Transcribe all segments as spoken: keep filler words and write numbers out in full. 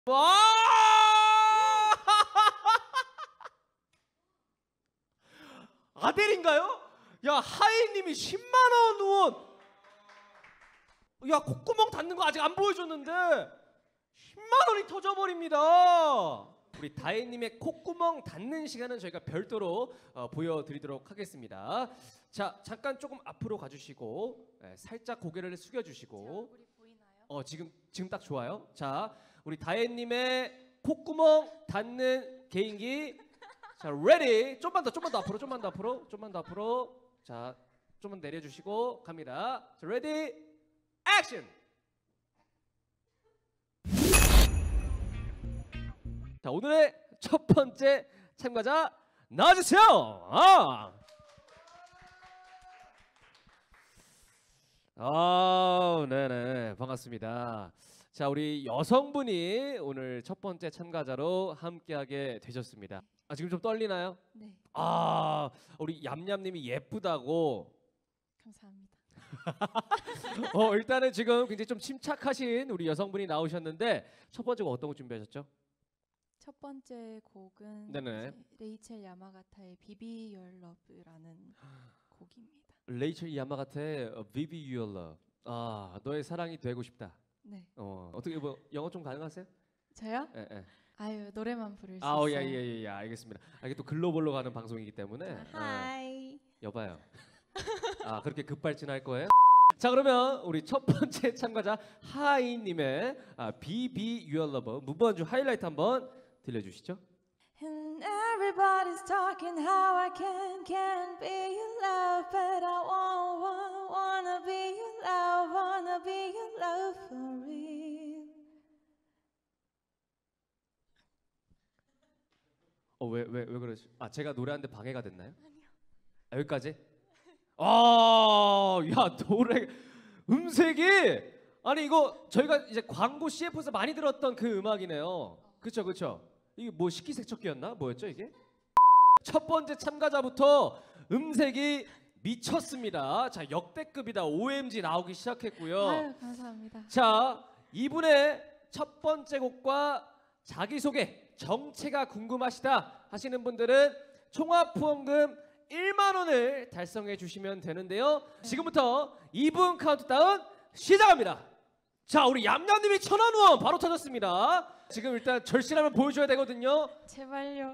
와! 아델인가요? 야, 하이님이 십만 원 후원. 야, 콧구멍 닿는 거 아직 안 보여줬는데 십만 원이 터져버립니다. 우리 다혜님의 콧구멍 닿는 시간은 저희가 별도로 어, 보여드리도록 하겠습니다. 자, 잠깐 조금 앞으로 가주시고 네, 살짝 고개를 숙여주시고. 제 얼굴이 보이나요? 어, 지금 지금 딱 좋아요. 자, 우리 다혜님의 콧구멍 닿는 개인기. 자, 레디. 좀만 더, 좀만 더 앞으로, 좀만 더 앞으로, 좀만 더 앞으로. 자, 좀만 내려주시고 갑니다. 자, 레디, 액션. 자, 오늘의 첫 번째 참가자 나와주세요. 아, 아, 네네, 반갑습니다. 자, 우리 여성분이 오늘 첫 번째 참가자로 함께하게 되셨습니다. 아, 지금 좀 떨리나요? 네. 아, 우리 얌얌님이 예쁘다고. 감사합니다. 어, 일단은 지금 굉장히 좀 침착하신 우리 여성분이 나오셨는데 첫 번째 곡 어떤 거 준비하셨죠? 첫 번째 곡은 네네. 이제 레이첼 야마가타의 비비 유얼 러브라는 곡입니다. 레이첼 야마가타의 Vivi Your Love. 아, 너의 사랑이 되고 싶다. 네. 어, 어떻게 뭐 영어 좀 가능하세요? 저요? 예, 예. 아유, 노래만 부를 수 아, 어, 예, 있어요. 예, 예, 알겠습니다. 아, 이게 또 글로벌로 가는 방송이기 때문에. 아, 하이. 어, 여봐요. 아, 그렇게 급발진할 거예요? 자, 그러면 우리 첫 번째 참가자 하이님의 아, Be Your Lover 무반주 하이라이트 한번 들려주시죠. And everybody's talking how I can, can't be your love, but I want, want, wanna be your love, wanna be your love for real. 어, 왜, 왜, 왜 그러시? 아, 제가 노래하는데 방해가 됐나요? 아니요. 아, 여기까지? 아, 야, 노래 음색이 아니 이거 저희가 이제 광고 씨에프에서 많이 들었던 그 음악이네요. 그렇죠, 그렇죠. 이게 뭐 식기세척기였나? 뭐였죠 이게? 첫 번째 참가자부터 음색이 미쳤습니다. 자, 역대급이다. 오엠지 나오기 시작했고요. 아유, 감사합니다. 자, 이분의 첫 번째 곡과 자기소개, 정체가 궁금하시다 하시는 분들은 총합후원금 일만 원을 달성해 주시면 되는데요. 지금부터 이 분 카운트다운 시작합니다. 자, 우리 얌얌님이 천원 후원 바로 터졌습니다. 지금 일단 절실함을 보여줘야 되거든요. 제발요.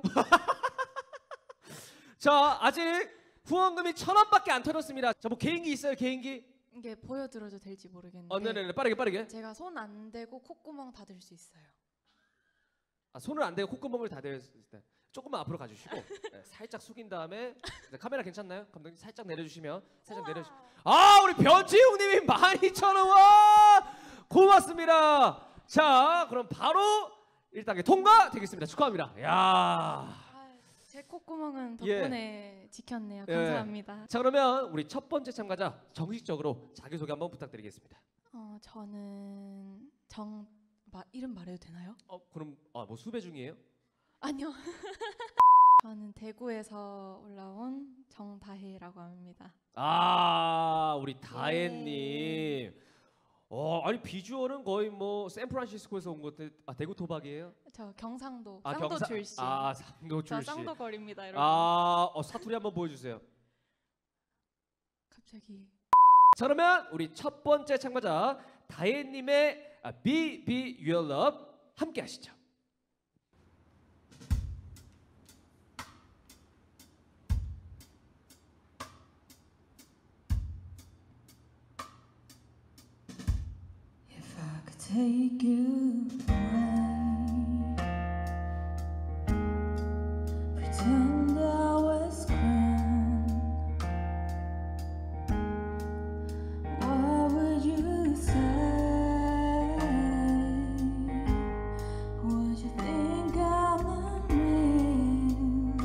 자, 아직 후원금이 천 원밖에 안 터졌습니다. 자, 뭐 개인기 있어요, 개인기? 이게 보여드려도 될지 모르겠는데 어, 네네네, 빠르게 빠르게. 제가 손 안 대고 콧구멍 닫을 수 있어요. 아, 손을 안 대고 콧구멍을 다 대을 때 조금만 앞으로 가주시고 네, 살짝 숙인 다음에 네, 카메라 괜찮나요? 감독님 살짝 내려주시면 살짝 내려주. 아, 우리 변지웅님이 만 이천 원 와 고맙습니다. 자, 그럼 바로 일 단계 통과 되겠습니다. 축하합니다. 야. 아, 제 콧구멍은 덕분에 예. 지켰네요. 예. 감사합니다. 자, 그러면 우리 첫 번째 참가자 정식적으로 자기소개 한번 부탁드리겠습니다. 어, 저는 정 마, 이름 말해도 되나요? 어, 그럼 아, 뭐 수배 중이에요? 아니요. 저는 대구에서 올라온 정다혜라고 합니다. 아, 우리 다혜님. 어, 아니 비주얼은 거의 뭐 샌프란시스코에서 온 것 같아. 아, 대구 토박이에요? 저 경상도 아, 쌍도 경사- 출신. 아, 상도 저 출신. 쌍도거리입니다, 여러분. 아, 어, 사투리 한번 보여주세요. 갑자기. 자, 그러면 우리 첫 번째 참가자 다혜님의 아, Be Be Your Love 함께 하시죠. If I could take you away, pretend I was grand, what would you say? Would you think I'm unreal?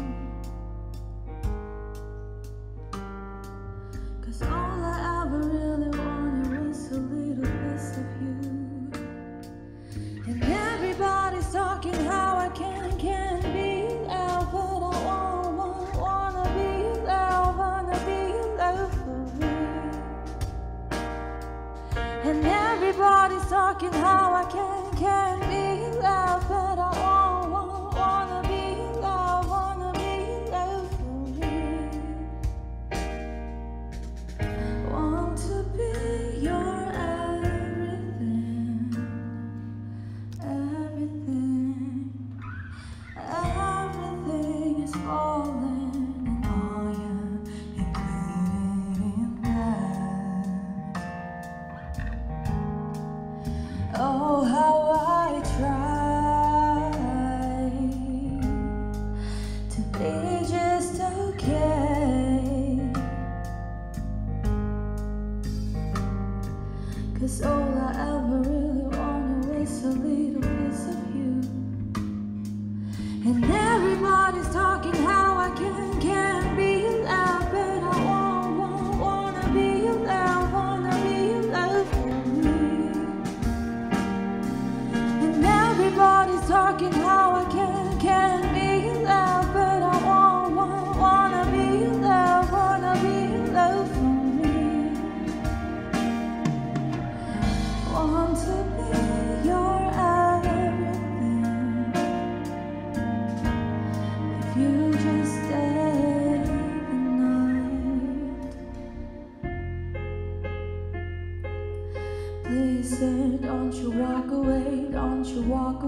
'Cause all I ever really wanted was a little piece of you. And everybody's talking how I can, can't be loved, but I want, want, wanna be loved, wanna be loved for real. And everybody's talking how I can, can't be loved,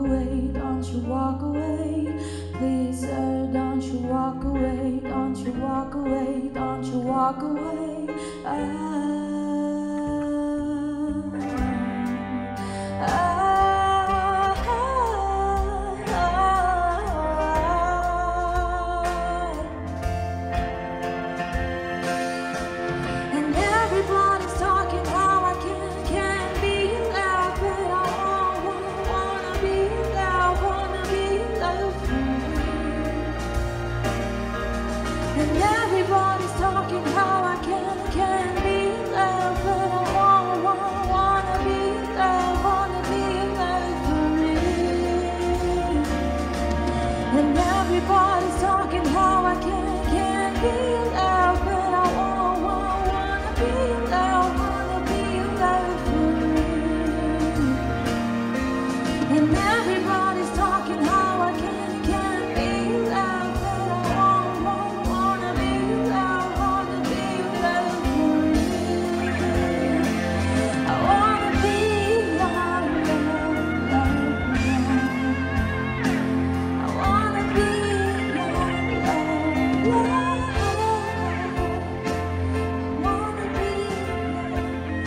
away, don't you walk away. Please, sir, don't you walk away, don't you walk away, don't you walk away. I And everybody's talking how I can, can't be loved, but I won't wanna be loved, wanna be loved for you. And everybody's talking how I can, can't be loved, but I won't, won't wanna be loved, wanna be loved for you. And everybody's talking how I can, can't be loved, but I won't, won't wanna be loved, wanna be loved for you. And everybody's talking how I can, can't be loved, but I won't, won't wanna be loved, wanna be loved for you. I wanna be loved, loved, loved. I wanna be loved, loved, loved. I wanna be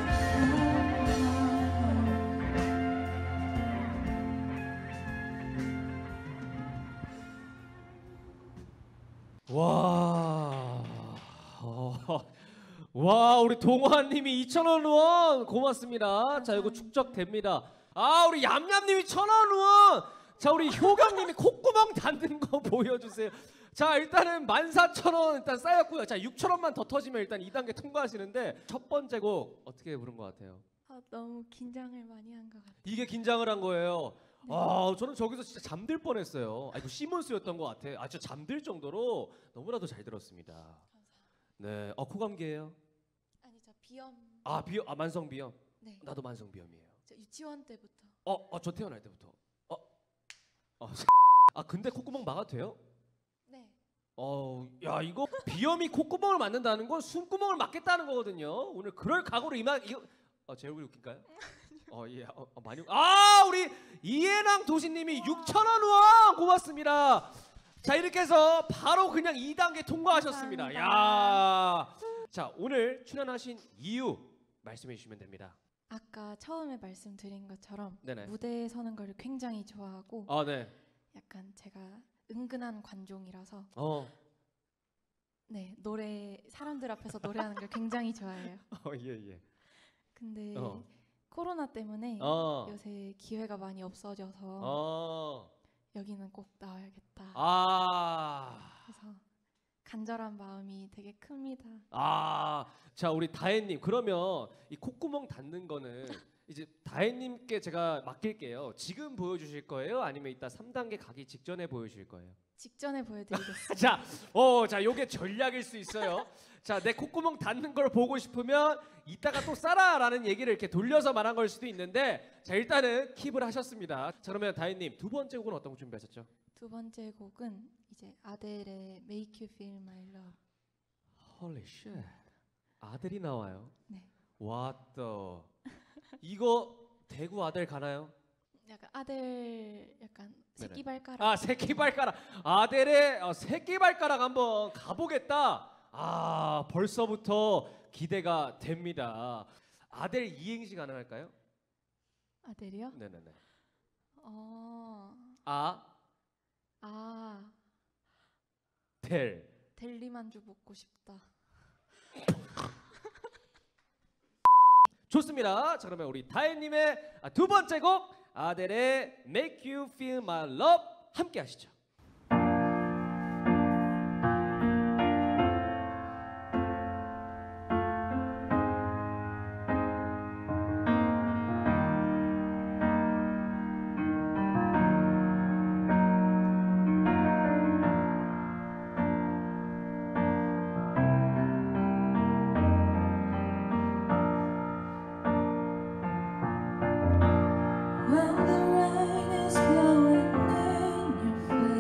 와, 어, 와 우리 동화님이 이천 원 후원 고맙습니다. 자 이거 축적됩니다. 아 우리 얌얌님이 천 원 후원. 자 우리 효경님이 콧구멍 닫는 거 보여주세요. 자 일단은 만 사천 원 일단 쌓였고요. 자 육천 원만 더 터지면 일단 이 단계 통과하시는데 첫 번째 곡 어떻게 부른 것 같아요? 아, 너무 긴장을 많이 한 것 같아요. 이게 긴장을 한 거예요. 아, 저는 저기서 진짜 잠들 뻔했어요. 아, 이거 시몬스였던 것 같아. 아, 진짜 잠들 정도로 너무나도 잘 들었습니다. 감사합니다. 네, 어 코감기예요? 아니 저 비염. 아, 비염, 아 만성 비염. 네. 나도 만성 비염이에요. 저 유치원 때부터. 어, 어, 저 태어날 때부터. 어, 어, 아, 근데 콧구멍 막아도 돼요? 네. 어, 야, 이거 비염이 콧구멍을 막는다는 건 숨구멍을 막겠다는 거거든요. 오늘 그럴 각오로 임한 이거. 어, 제 얼굴이 웃길까요? 어, 예, 어, 어, 많이. 아, 우리 이해랑 도시님이 육천 원 후원 고맙습니다. 자, 이렇게 해서 바로 그냥 이 단계 통과하셨습니다. 야, 자, 오늘 출연하신 이유 말씀해 주시면 됩니다. 아까 처음에 말씀드린 것처럼 네네. 무대에 서는 걸 굉장히 좋아하고 아, 네. 약간 제가 은근한 관종이라서 어, 네 노래 사람들 앞에서 노래하는 걸 굉장히 좋아해요. 어, 예, 예. 근데 어. 코로나 때문에 어, 요새 기회가 많이 없어져서 어, 여기는 꼭 나와야겠다. 아. 그래서 간절한 마음이 되게 큽니다. 아, 자 우리 다혜님 그러면 이 콧구멍 닫는 거는 이제 다혜님께 제가 맡길게요. 지금 보여주실 거예요? 아니면 이따 삼 단계 가기 직전에 보여주실 거예요? 직전에 보여드리겠습니다. 자, 어, 자 요게 전략일 수 있어요. 자, 내 콧구멍 닫는 걸 보고 싶으면 이따가 또 싸라라는 얘기를 이렇게 돌려서 말한 걸 수도 있는데, 자 일단은 킵을 하셨습니다. 자 그러면 다혜님 두 번째 곡은 어떤 곡 준비하셨죠? 두 번째 곡은 이제 아델의 Make You Feel My Love. Holy shit. 아들이 나와요. 네. 왔다. 이거 대구 아들 가나요? 약간 아델 약간 새끼 발가락. 아 새끼 발가락. 아델의 어, 새끼 발가락 한번 가보겠다. 아 벌써부터 기대가 됩니다. 아델 이행시 가능할까요? 아델이요? 네네네. 어. 아 아. 델. 델리만주 먹고 싶다. 좋습니다. 자 그러면 우리 다혜님의 아, 두 번째 곡 아델의 Make You Feel My Love 함께 하시죠. When the rain is blowing in your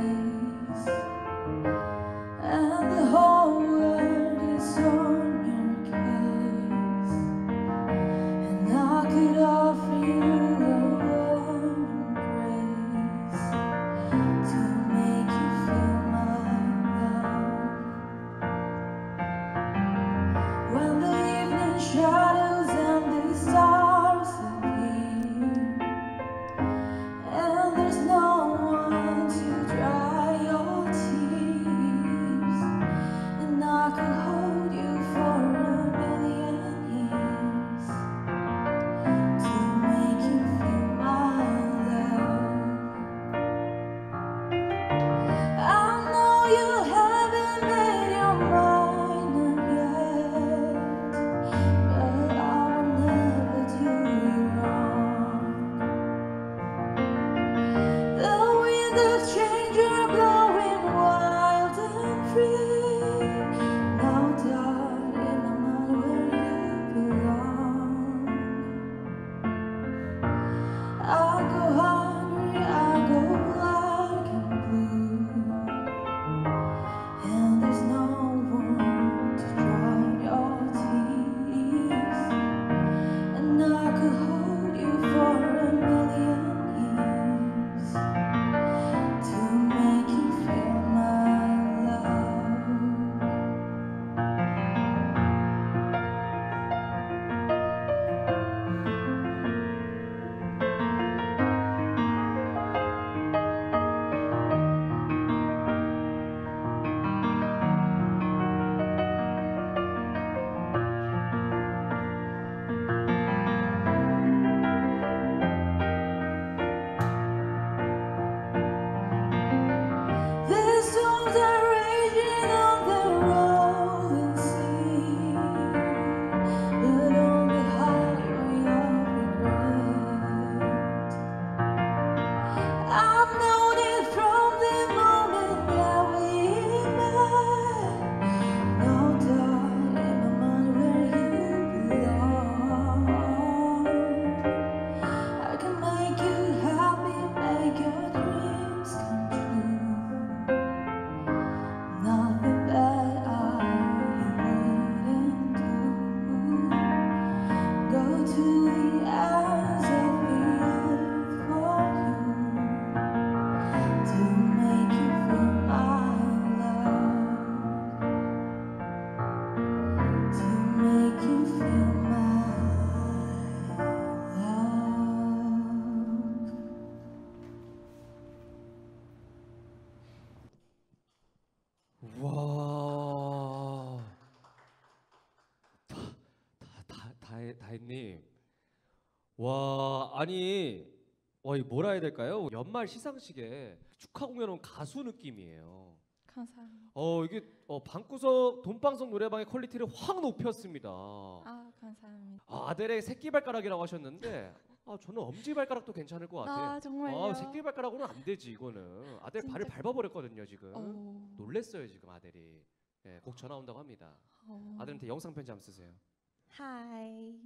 다혜님. 와, 아니, 와, 이 뭐라 해야 될까요? 연말 시상식에 축하 공연 온 가수 느낌이에요. 감사합니다. 어, 이게 어, 방구석 돈방석 노래방의 퀄리티를 확 높였습니다. 아 감사합니다. 아, 아델의 새끼발가락이라고 하셨는데, 아, 저는 엄지발가락도 괜찮을 것 같아요. 아 정말요? 아, 새끼발가락으로는 안 되지 이거는. 아델 진짜? 발을 밟아버렸거든요 지금. 오. 놀랬어요 지금 아델이. 예, 곡 전화 온다고 합니다. 오. 아들한테 영상 편지 한번 쓰세요. 하이.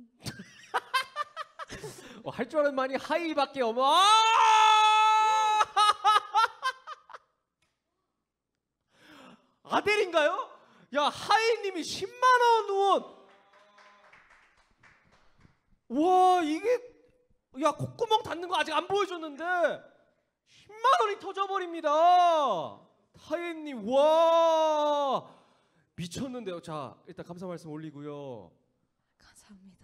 어, 할 줄 아는 말이 하이밖에 없어. 아! 아델인가요? 야, 하이님이 십만 원 후원. 와, 이게 야, 콧구멍 닿는 거 아직 안 보여줬는데 십만 원이 터져버립니다. 하이님, 와, 미쳤는데요. 자, 일단 감사 말씀 올리고요. 감사합니다.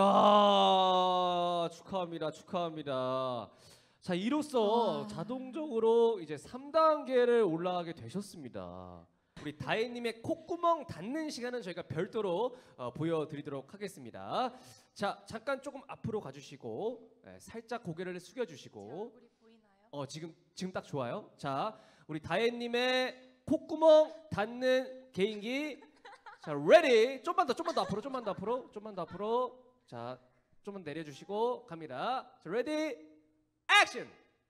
야, 축하합니다, 축하합니다. 자, 이로써 와. 자동적으로 이제 삼 단계를 올라가게 되셨습니다. 우리 다혜님의 콧구멍 닿는 시간은 저희가 별도로 어, 보여드리도록 하겠습니다. 자, 잠깐 조금 앞으로 가주시고, 네, 살짝 고개를 숙여주시고. 얼굴이 보이나요? 어, 지금 지금 딱 좋아요. 자, 우리 다혜님의 콧구멍 닿는 개인기. 자, 레디. 좀만 더, 좀만 더 앞으로, 좀만 더 앞으로, 좀만 더 앞으로. 자, 좀만 내려주시고 갑니다. 자, 레디, 액션.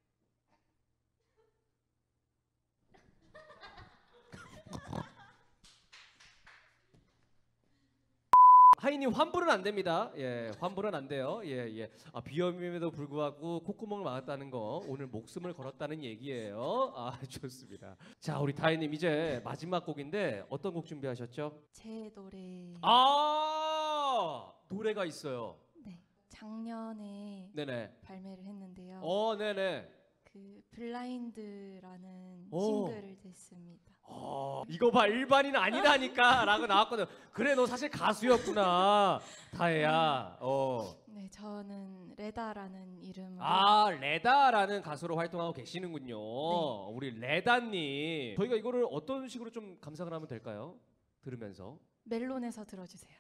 하이님 환불은 안 됩니다. 예, 환불은 안 돼요. 예, 예. 아, 비염임에도 불구하고 콧구멍을 막았다는 거 오늘 목숨을 걸었다는 얘기예요. 아, 좋습니다. 자, 우리 다혜님 이제 마지막 곡인데 어떤 곡 준비하셨죠? 제 노래. 아, 노래가 있어요. 네. 작년에 네네. 발매를 했는데요. 어, 네네. 그 블라인드라는 오. 싱글을 냈습니다. 어, 이거 봐, 일반인 아니라니까라고 나왔거든. 그래, 너 사실 가수였구나, 다혜야. 어. 네, 저는 레다라는 이름으로 아, 레다라는 가수로 활동하고 계시는군요. 네. 우리 레다님, 저희가 이거를 어떤 식으로 좀 감상을 하면 될까요? 들으면서. 멜론에서 들어주세요.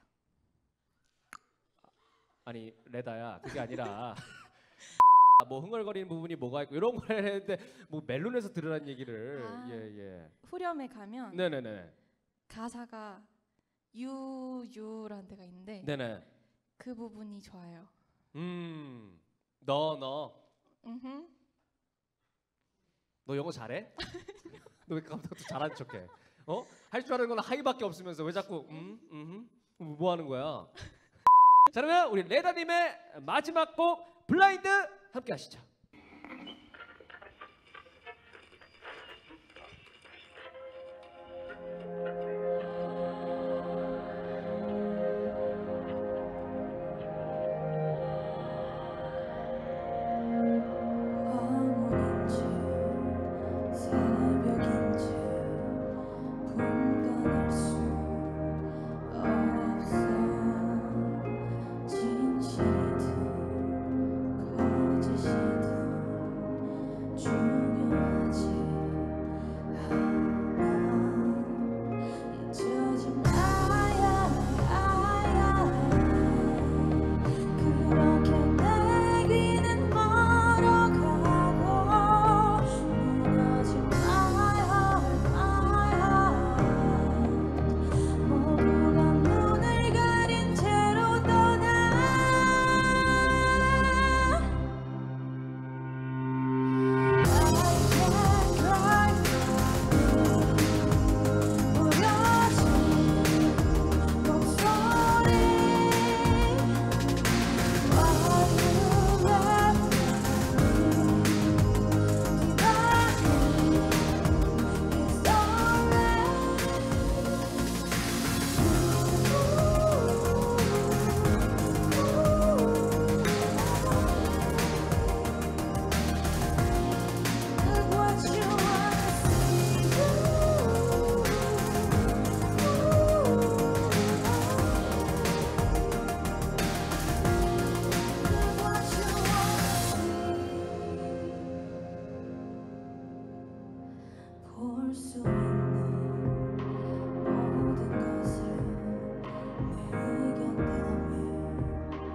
아니, 레다야, 그게 아니라 뭐 흥얼거리는 부분이 뭐가 있고 이런 걸 했는데 뭐 멜론에서 들으라는 얘기를. 아. 예, 예. 후렴에 가면 네네네. 가사가 유유라는 데가 있는데 네네. 그 부분이 좋아요. 음, 너 너. 음흠. 너 영어 잘해? 너 왜 깜짝 잘하는 척해? 어? 할 줄 아는 건 하이밖에 없으면서 왜 자꾸 음, 음, 음, 뭐 하는 거야? 자, 그러면 우리 레다님의 마지막 곡 블라인드 함께 하시죠. 황혼인지 새벽인지 분간할 수 없어. 진실이든 거짓이든 중요하지 않아. 잊혀진 나야 나야. 그렇게 내 귀는 멀어가고 무너진 my heart my heart. 모두가 눈을 가린 채로 떠나. I can't cry 보여진 목소리. What you left me divided is Look what you wanna see. Look what you wanna see. 볼 수 있는 모든 것을 내 견뎌내.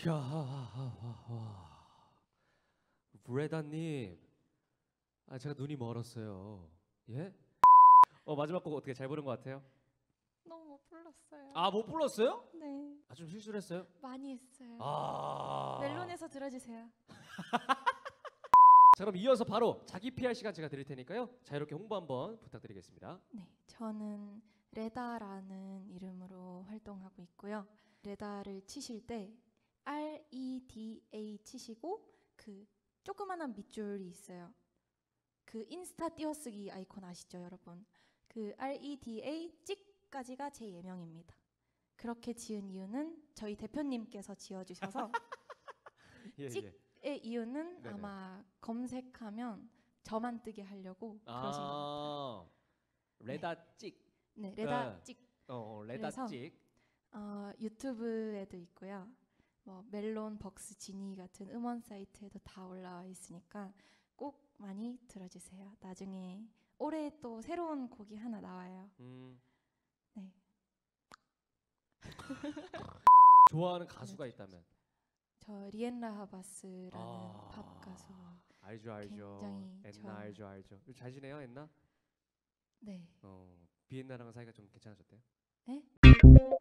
이야, 브레다님, 아 제가 눈이 멀었어요. 예? 어 마지막 곡 어떻게 잘 부른 것 같아요? 너무 못 불렀어요. 아 못 불렀어요? 네, 아 좀 실수를 했어요? 많이 했어요. 아. 멜론에서 들어주세요. 자 그럼 이어서 바로 자기 피알 시간 제가 드릴 테니까요. 자유롭게 홍보 한번 부탁드리겠습니다. 네, 저는 레다라는 이름으로 활동하고 있고요. 레다를 치실 때 R E D A 치시고 그 조그만한 밑줄이 있어요. 그 인스타 띄어쓰기 아이콘 아시죠, 여러분? 그 R E D A 찍까지가 제 예명입니다. 그렇게 지은 이유는 저희 대표님께서 지어주셔서 예, 찍- 예. 의 이유는 네네. 아마 검색하면 저만 뜨게 하려고 그러신 것 같아요. 아 레다 찍. 네, 레다 네. 찍. 어 어, 레다 그래서 찍. 어, 유튜브에도 있고요. 뭐 멜론, 벅스, 지니 같은 음원 사이트에도 다 올라와 있으니까 꼭 많이 들어주세요. 나중에 올해 또 새로운 곡이 하나 나와요. 음. 네, 좋아하는 가수가 있다면. 저 리엔라 하바스라는 아. 팝 가수. 알죠 알죠. 굉장히 엔나 좋아요. 알죠 알죠. 요즘 잘 지내요 엔나? 네, 어 비엔나랑 사이가 좀 괜찮아졌대요? 네?